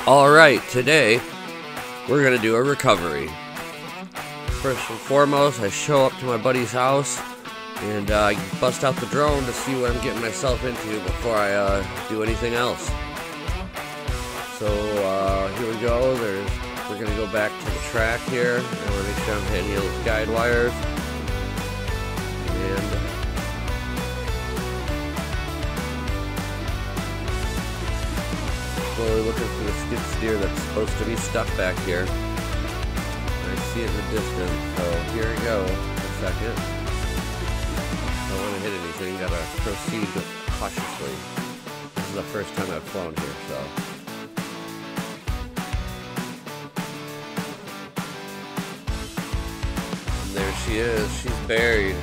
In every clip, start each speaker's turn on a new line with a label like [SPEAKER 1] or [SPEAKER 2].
[SPEAKER 1] Alright, today we're going to do a recovery. First and foremost, I show up to my buddy's house and I bust out the drone to see what I'm getting myself into before I do anything else. So here we go. We're going to go back to the track here. I want to make sure I'm hitting those guide wires. And slowly looking for the skid steer that's supposed to be stuck back here. I see it in the distance, so here we go. A second. Don't want to hit anything, gotta proceed cautiously. This is the first time I've flown here, so. And there she is, she's buried.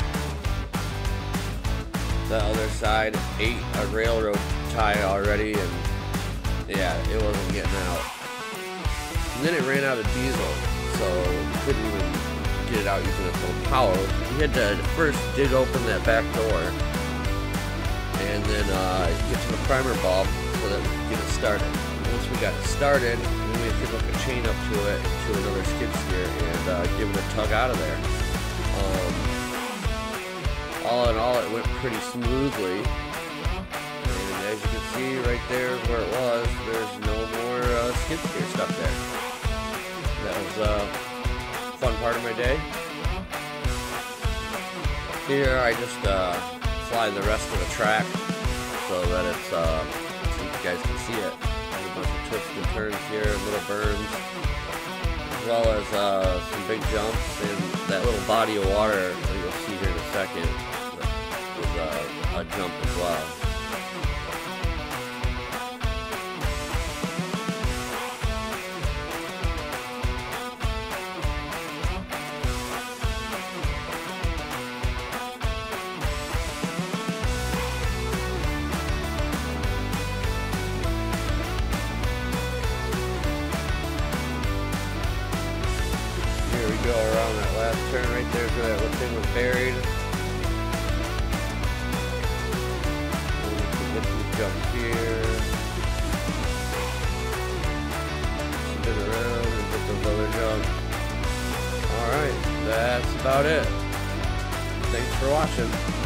[SPEAKER 1] The other side ate a railroad tie already, and yeah, it wasn't getting out. And then it ran out of diesel, so we couldn't even get it out using its own power. We had to first dig open that back door and then get to the primer bulb so that we could get it started. Once we got it started, then we could hook a chain up to it to another skid steer and give it a tug out of there. All in all, it went pretty smoothly. As you can see right there where it was, there's no more skid steer stuff there. That was a fun part of my day. Here I just fly the rest of the track so that it's so you guys can see it. There's a bunch of twists and turns here, little berms, as well as some big jumps, and that little body of water that you'll see here in a second is a jump as well. Go around that last turn right there where that little thing was buried. And we can hit these jumps here. Spin around and hit those other jumps. Alright, that's about it. Thanks for watching.